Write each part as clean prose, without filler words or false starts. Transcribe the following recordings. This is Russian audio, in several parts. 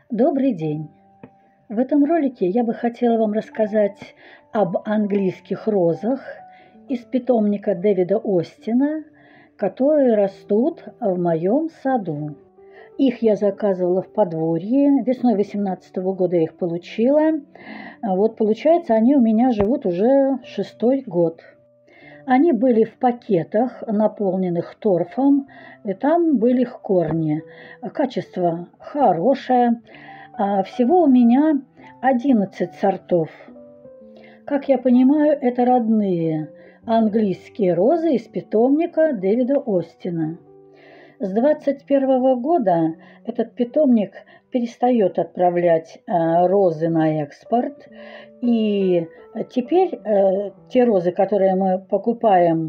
Добрый день! В этом ролике я бы хотела вам рассказать об английских розах из питомника Дэвида Остина, которые растут в моем саду. Их я заказывала в подворье, весной 2018 года я их получила. Вот получается, они у меня живут уже 6-й год. Они были в пакетах, наполненных торфом, и там были их корни. Качество хорошее. Всего у меня 11 сортов. Как я понимаю, это родные английские розы из питомника Дэвида Остина. С 2021 года этот питомник перестает отправлять розы на экспорт. И теперь те розы, которые мы покупаем,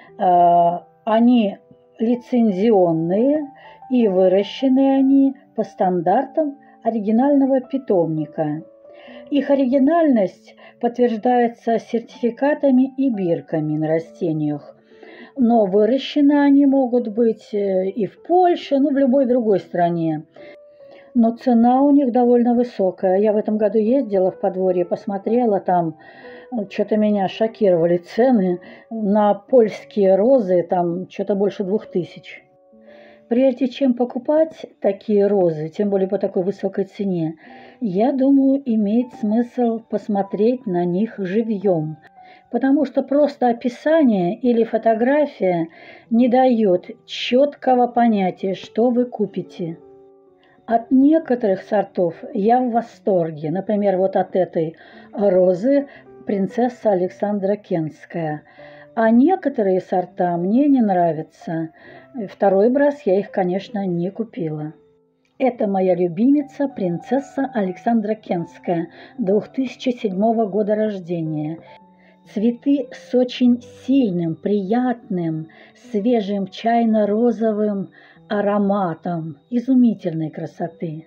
они лицензионные и выращены они по стандартам оригинального питомника. Их оригинальность подтверждается сертификатами и бирками на растениях. Но выращены они могут быть и в Польше, в любой другой стране. Но цена у них довольно высокая. Я в этом году ездила в подворье, посмотрела там, что-то меня шокировали цены. На польские розы там что-то больше 2000. Прежде чем покупать такие розы, тем более по такой высокой цене, я думаю, имеет смысл посмотреть на них живьем. Потому что просто описание или фотография не дает четкого понятия, что вы купите. От некоторых сортов я в восторге. Например, вот от этой розы принцесса Александра Кентская. А некоторые сорта мне не нравятся. Второй раз я их, конечно, не купила. Это моя любимица, принцесса Александра Кентская, 2007 года рождения. Цветы с очень сильным, приятным, свежим чайно-розовым ароматом изумительной красоты.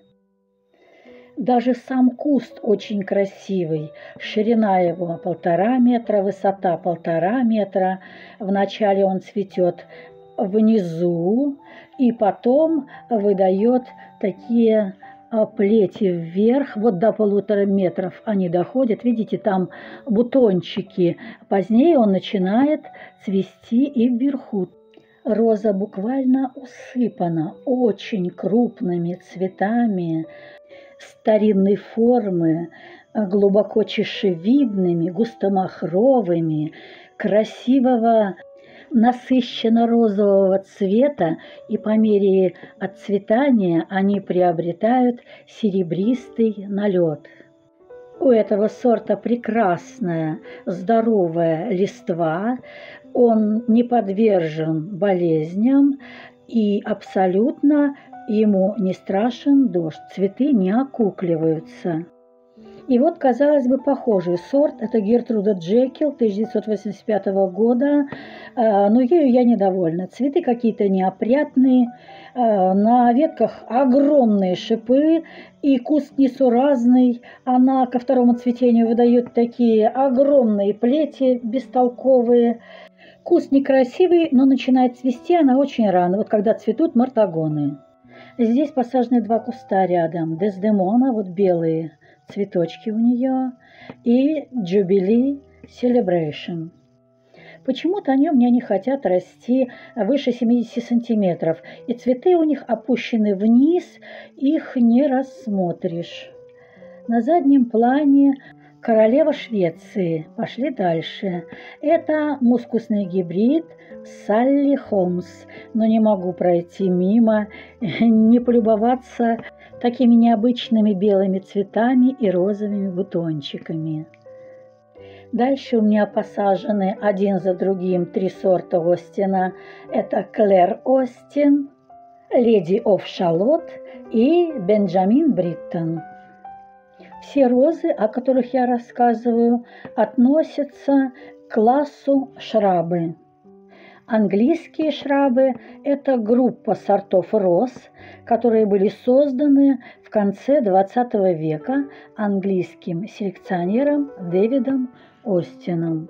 Даже сам куст очень красивый. Ширина его 1,5 метра, высота 1,5 метра. Вначале он цветет внизу и потом выдает такие плети вверх, вот до 1,5 метров они доходят. Видите, там бутончики. Позднее он начинает цвести и вверху. Роза буквально усыпана очень крупными цветами старинной формы, глубоко чашевидными, густомахровыми, красивого насыщенно-розового цвета, и по мере отцветания они приобретают серебристый налет. У этого сорта прекрасная, здоровая листва, он не подвержен болезням и абсолютно ему не страшен дождь, цветы не окукливаются. И вот, казалось бы, похожий сорт – это Гертруда Джекил 1985 года, но ею я недовольна. Цветы какие-то неопрятные, на ветках огромные шипы, и куст несуразный. Она ко второму цветению выдает такие огромные плети бестолковые. Куст некрасивый, но начинает цвести она очень рано, вот когда цветут мартагоны. Здесь посажены 2 куста рядом. Дездемона, вот белые цветочки у нее, и Jubilee Celebration. Почему-то они у меня не хотят расти выше 70 сантиметров, и цветы у них опущены вниз, их не рассмотришь. На заднем плане королева Швеции. Пошли дальше. Это мускусный гибрид Салли Холмс. Но не могу пройти мимо, не полюбоваться такими необычными белыми цветами и розовыми бутончиками. Дальше у меня посажены один за другим 3 сорта Остина. Это Клэр Остин, Леди оф Шалот и Бенджамин Бриттон. Все розы, о которых я рассказываю, относятся к классу шрабы. Английские шрабы – это группа сортов роз, которые были созданы в конце XX века английским селекционером Дэвидом Остином.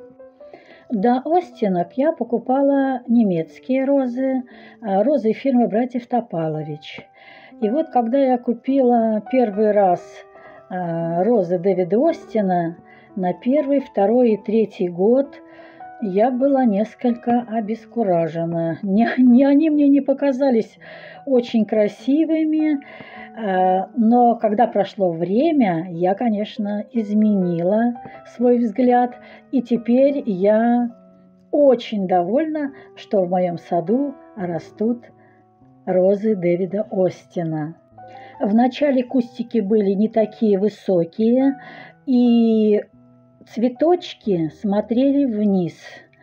До Остинок я покупала немецкие розы, розы фирмы братьев Топалович. И вот когда я купила первый раз розы Дэвида Остина на первый, второй и третий год, я была несколько обескуражена. Они мне не показались очень красивыми, но когда прошло время, я, конечно, изменила свой взгляд, и теперь я очень довольна, что в моем саду растут розы Дэвида Остина. Вначале кустики были не такие высокие, и цветочки смотрели вниз.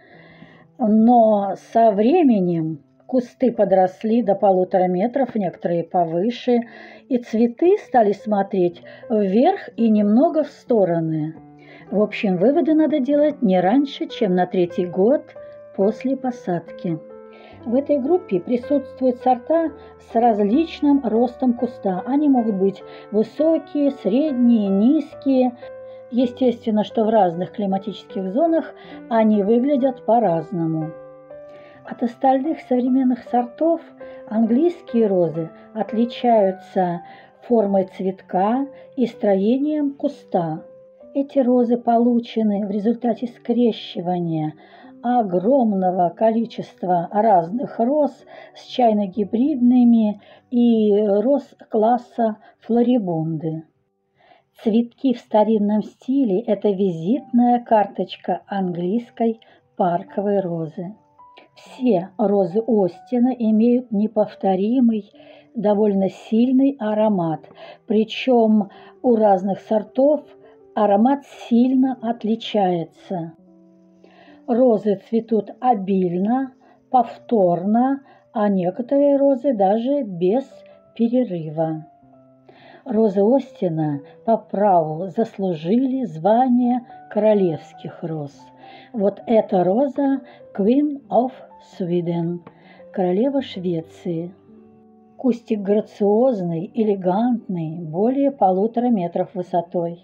Но со временем кусты подросли до 1,5 метра, некоторые повыше, и цветы стали смотреть вверх и немного в стороны. В общем, выводы надо делать не раньше, чем на 3-й год после посадки. В этой группе присутствуют сорта с различным ростом куста. Они могут быть высокие, средние, низкие. Естественно, что в разных климатических зонах они выглядят по-разному. От остальных современных сортов английские розы отличаются формой цветка и строением куста. Эти розы получены в результате скрещивания огромного количества разных роз с чайно-гибридными и роз класса флорибунды. Цветки в старинном стиле – это визитная карточка английской парковой розы. Все розы Остина имеют неповторимый, довольно сильный аромат, причем у разных сортов аромат сильно отличается. Розы цветут обильно, повторно, а некоторые розы даже без перерыва. Розы Остина по праву заслужили звание королевских роз. Вот эта роза Queen of Sweden, королева Швеции. Кустик грациозный, элегантный, более 1,5 метра высотой.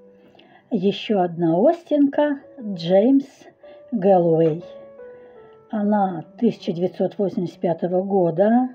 Еще одна остинка Джеймс Гэллоуэй. Она 1985 года.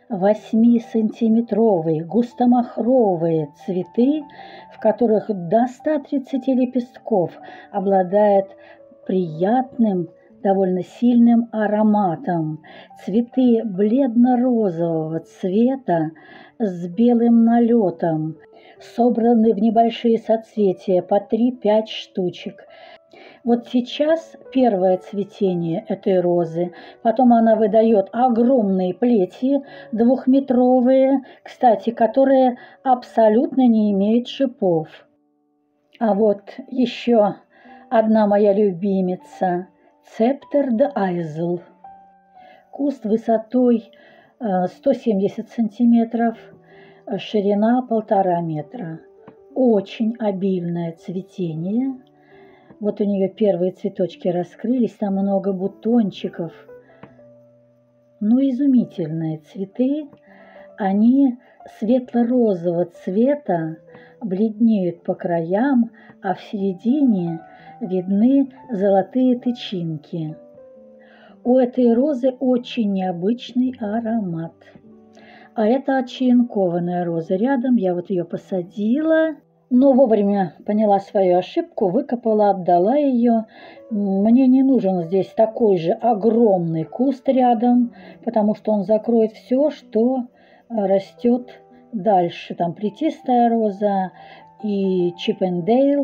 8-сантиметровые густомахровые цветы, в которых до 130 лепестков, обладает приятным, довольно сильным ароматом. Цветы бледно-розового цвета с белым налетом, собраны в небольшие соцветия по 3-5 штучек. Вот сейчас первое цветение этой розы, потом она выдает огромные плети 2-метровые, кстати, которые абсолютно не имеют шипов. А вот еще одна моя любимица – Цептер де Айзел. Куст высотой 170 сантиметров, ширина 1,5 метра. Очень обильное цветение. Вот у нее первые цветочки раскрылись, там много бутончиков. Ну, изумительные цветы. Они светло-розового цвета, бледнеют по краям, а в середине видны золотые тычинки. У этой розы очень необычный аромат. А это отчаянкованная роза. Рядом я вот ее посадила, но вовремя поняла свою ошибку, выкопала, отдала ее. Мне не нужен здесь такой же огромный куст рядом, потому что он закроет все, что растет дальше. Там плетистая роза и Чиппендейл.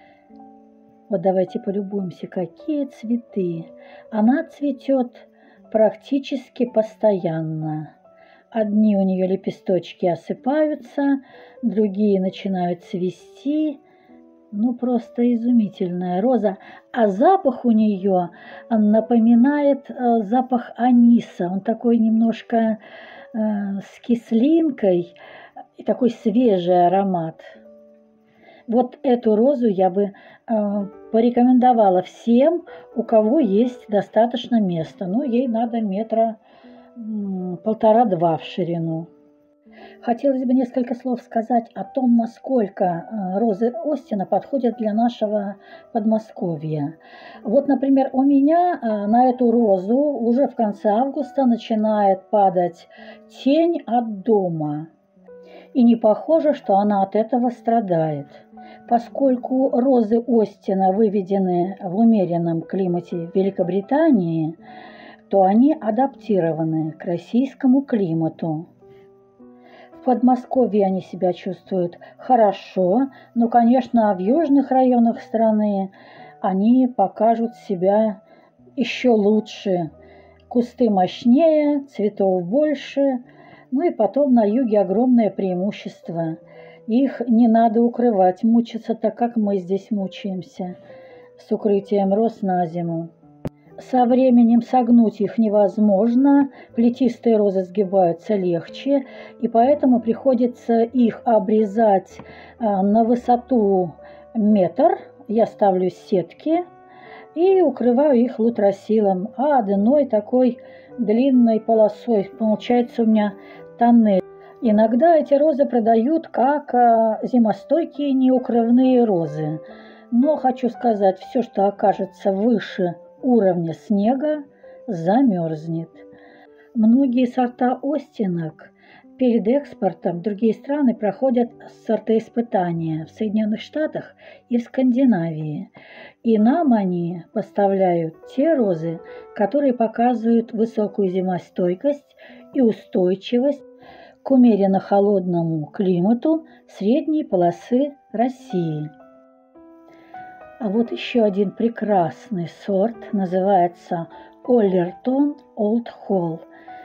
Вот давайте полюбуемся, какие цветы. Она цветет практически постоянно. Одни у нее лепесточки осыпаются, другие начинают цвести. Ну, просто изумительная роза. А запах у нее напоминает запах аниса. Он такой немножко с кислинкой и такой свежий аромат. Вот эту розу я бы порекомендовала всем, у кого есть достаточно места. Ну, ей надо 1,5–2 в ширину. Хотелось бы несколько слов сказать о том, насколько розы Остина подходят для нашего Подмосковья. Вот, например, у меня на эту розу уже в конце августа начинает падать тень от дома. И не похоже, что она от этого страдает. Поскольку розы Остина выведены в умеренном климате Великобритании, то они адаптированы к российскому климату. В Подмосковье они себя чувствуют хорошо, но, конечно, в южных районах страны они покажут себя еще лучше. Кусты мощнее, цветов больше, ну и потом на юге огромное преимущество. Их не надо укрывать, мучиться так, как мы здесь мучаемся, с укрытием роз на зиму. Со временем согнуть их невозможно, плетистые розы сгибаются легче, и поэтому приходится их обрезать на высоту метр. Я ставлю сетки и укрываю их лутросилом, а одной такой длинной полосой. Получается у меня тоннель. Иногда эти розы продают как зимостойкие неукрывные розы. Но хочу сказать, все, что окажется выше уровня снега, замерзнет. Многие сорта остинок перед экспортом в другие страны проходят сортоиспытания в Соединенных Штатах и в Скандинавии. И нам они поставляют те розы, которые показывают высокую зимостойкость и устойчивость к умеренно холодному климату средней полосы России. А вот еще один прекрасный сорт, называется Оллертон Олд Холл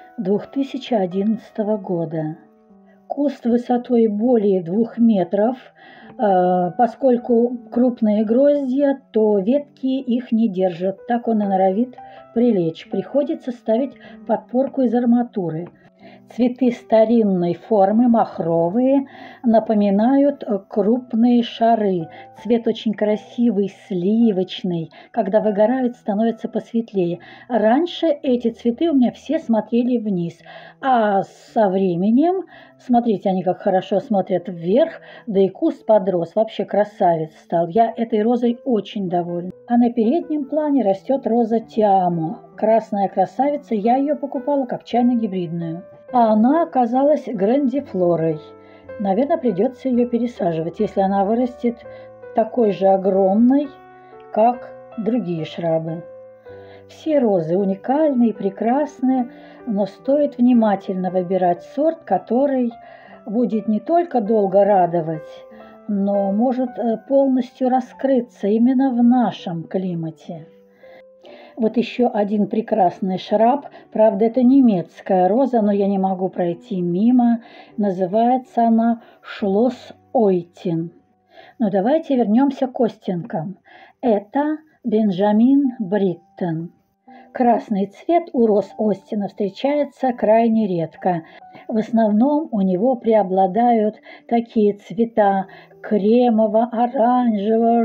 2011 года. Куст высотой более 2 метров, поскольку крупные гроздья, то ветки их не держат, так он и норовит прилечь. Приходится ставить подпорку из арматуры. Цветы старинной формы, махровые, напоминают крупные шары. Цвет очень красивый, сливочный. Когда выгорают, становится посветлее. Раньше эти цветы у меня все смотрели вниз, а со временем, смотрите, они как хорошо смотрят вверх, да и куст подрос, вообще красавец стал. Я этой розой очень довольна. А на переднем плане растет роза Тиамо. Красная красавица, я ее покупала как чайно-гибридную. А она оказалась грандифлорой. Наверное, придется ее пересаживать, если она вырастет такой же огромной, как другие шрабы. Все розы уникальные и прекрасные, но стоит внимательно выбирать сорт, который будет не только долго радовать, но может полностью раскрыться именно в нашем климате. Вот еще один прекрасный шраб, правда, это немецкая роза, но я не могу пройти мимо. Называется она Шлосс Ойтин. Но давайте вернемся к остинкам. Это Бенджамин Бриттен. Красный цвет у роз Остина встречается крайне редко. В основном у него преобладают такие цвета кремово-оранжево,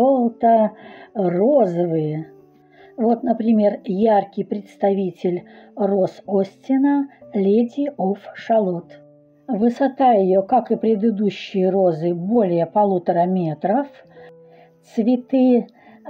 желто-розовые. Вот, например, яркий представитель роз Остина Lady of Shalott. Высота ее, как и предыдущие розы, более 1,5 метров. Цветы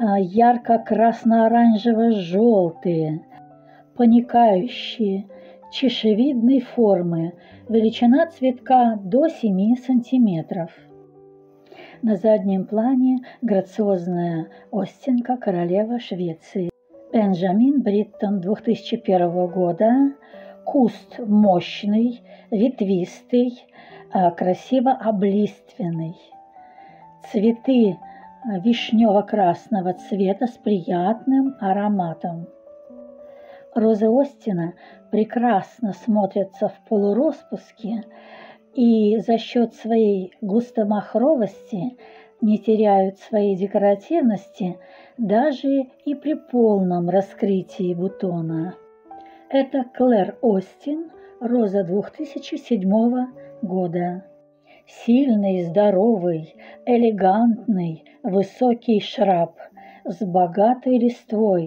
ярко-красно-оранжево-желтые, паникающие, чешевидной формы. Величина цветка до 7 сантиметров. На заднем плане грациозная остинка королева Швеции. Бенджамин Бриттен 2001 года. Куст мощный, ветвистый, красиво облиственный. Цветы вишнево-красного цвета с приятным ароматом. Розы Остина прекрасно смотрятся в полуроспуске и за счет своей густомахровости не теряют своей декоративности даже и при полном раскрытии бутона. Это Клэр Остин, роза 2007 года. Сильный, здоровый, элегантный, высокий шраб с богатой листвой.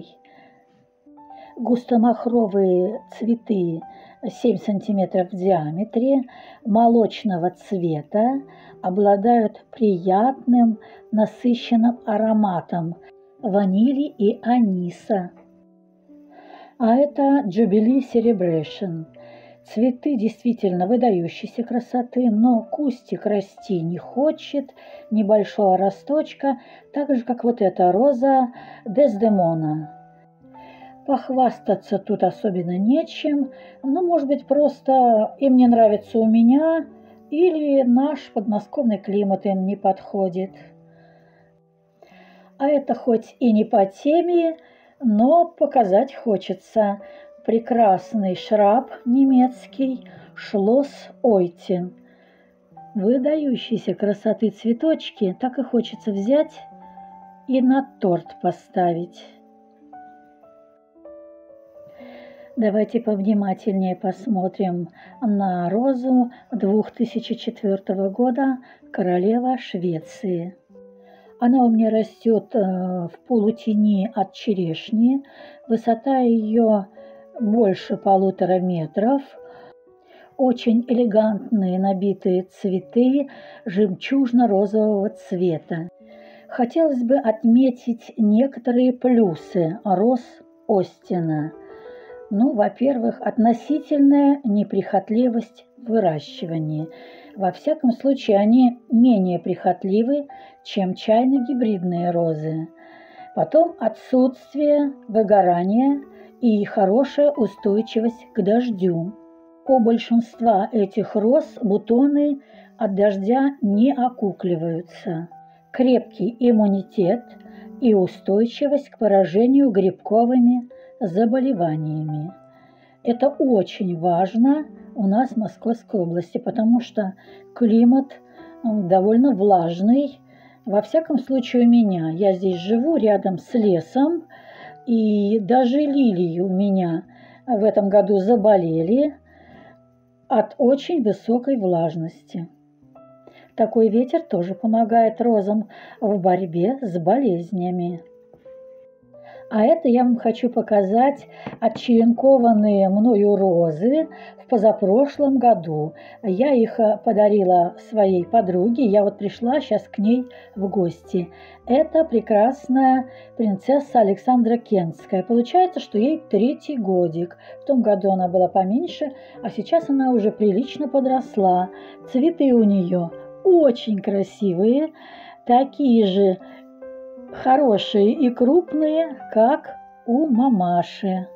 Густомахровые цветы 7 см в диаметре, молочного цвета, обладают приятным насыщенным ароматом ванили и аниса. А это Jubilee Celebration. Цветы действительно выдающейся красоты, но кустик расти не хочет, небольшого росточка, так же, как вот эта роза Дездемона. Похвастаться тут особенно нечем, но, может быть, просто им не нравится у меня, или наш подмосковный климат им не подходит. А это хоть и не по теме, но показать хочется. Прекрасный шраб немецкий Шлосс Ойтен. Выдающиеся красоты цветочки так и хочется взять и на торт поставить. Давайте повнимательнее посмотрим на розу 2004 года «Королева Швеции». Она у меня растет в полутени от черешни. Высота ее больше 1,5 метров. Очень элегантные набитые цветы жемчужно-розового цвета. Хотелось бы отметить некоторые плюсы роз Остина. Ну, во-первых, относительная неприхотливость в выращивании. Во всяком случае, они менее прихотливы, чем чайно-гибридные розы. Потом отсутствие выгорания и хорошая устойчивость к дождю. У большинства этих роз бутоны от дождя не окукливаются. Крепкий иммунитет и устойчивость к поражению грибковыми заболеваниями. Это очень важно у нас в Московской области, потому что климат довольно влажный. Во всяком случае у меня. Я здесь живу рядом с лесом, и даже лилии у меня в этом году заболели от очень высокой влажности. Такой ветер тоже помогает розам в борьбе с болезнями. А это я вам хочу показать отчеренкованные мною розы в позапрошлом году. Я их подарила своей подруге, я вот пришла сейчас к ней в гости. Это прекрасная принцесса Александра Кентская. Получается, что ей 3-й годик. В том году она была поменьше, а сейчас она уже прилично подросла. Цветы у нее очень красивые, такие же хорошие и крупные, как у мамаши.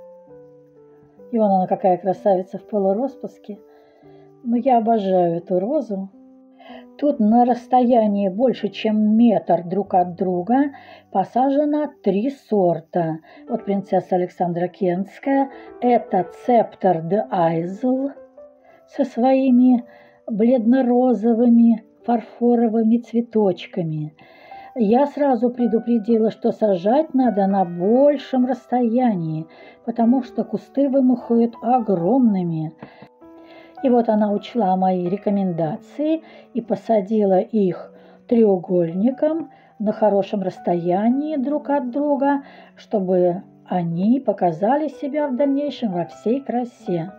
И вон она какая красавица в полураспуске. Но я обожаю эту розу. Тут на расстоянии больше, чем метр друг от друга посажено 3 сорта. Вот принцесса Александра Кентская. Это Цептор де Айзел со своими бледно-розовыми фарфоровыми цветочками. Я сразу предупредила, что сажать надо на большем расстоянии, потому что кусты вымахают огромными. И вот она учла мои рекомендации и посадила их треугольником на хорошем расстоянии друг от друга, чтобы они показали себя в дальнейшем во всей красе.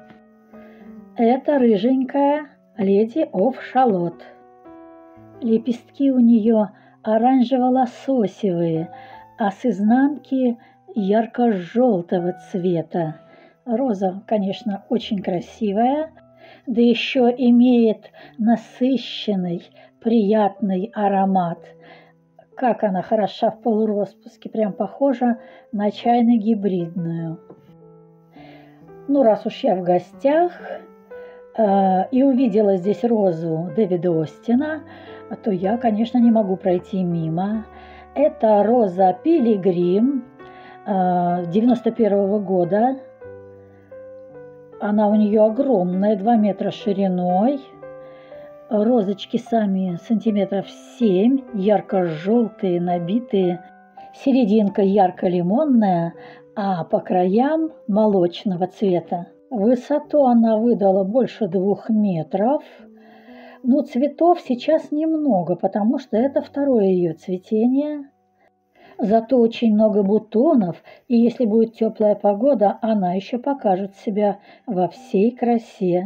Это рыженькая леди оф Шалот. Лепестки у нее оранжево-лососевые, а с изнанки ярко-желтого цвета. Роза, конечно, очень красивая, да еще имеет насыщенный, приятный аромат. Как она хороша в полураспуске, прям похожа на чайно-гибридную. Ну, раз уж я в гостях и увидела здесь розу Дэвида Остина, то я, конечно, не могу пройти мимо. Это роза Пилигрим 91 года. Она у нее огромная, 2 метра шириной. Розочки сами сантиметров 7, ярко-желтые, набитые. Серединка ярко-лимонная, а по краям молочного цвета. Высоту она выдала больше 2 метров. Но цветов сейчас немного, потому что это 2-е ее цветение. Зато очень много бутонов, и если будет теплая погода, она еще покажет себя во всей красе.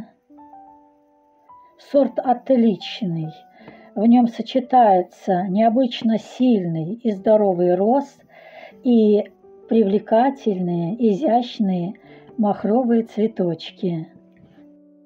Сорт отличный. В нем сочетается необычно сильный и здоровый рост и привлекательные, изящные махровые цветочки.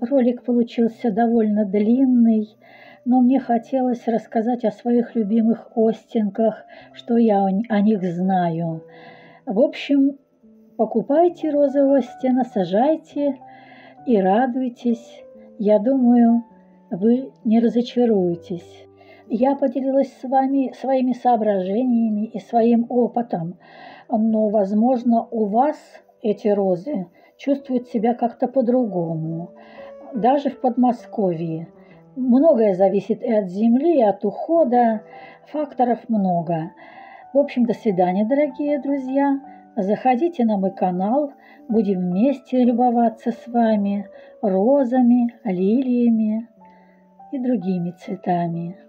Ролик получился довольно длинный, но мне хотелось рассказать о своих любимых Остинках, что я о них знаю. В общем, покупайте розы Остина, сажайте и радуйтесь. Я думаю, вы не разочаруетесь. Я поделилась с вами своими соображениями и своим опытом, но, возможно, у вас эти розы чувствуют себя как-то по-другому. Даже в Подмосковье. Многое зависит и от земли, и от ухода. Факторов много. В общем, до свидания, дорогие друзья. Заходите на мой канал. Будем вместе любоваться с вами розами, лилиями и другими цветами.